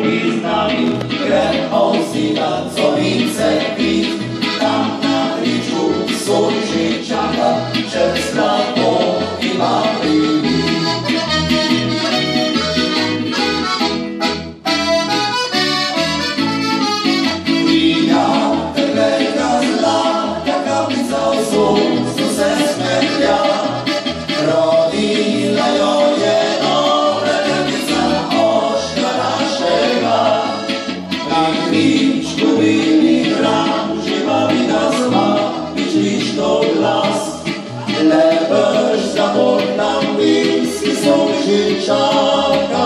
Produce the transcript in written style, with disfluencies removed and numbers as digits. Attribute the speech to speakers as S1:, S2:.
S1: významy, krehol si tancovice kvít, tam na hričku solži čaka, čerstvá pohyba príjmy. Víňa, trvejka zlá, taká pizza sluncu se smrťala, rodila jo jedno, redenica oškara šega, na hričku vyný hrám, živa vida zma, vyčíš to glas, lebež za bod nám blízky solži čaka.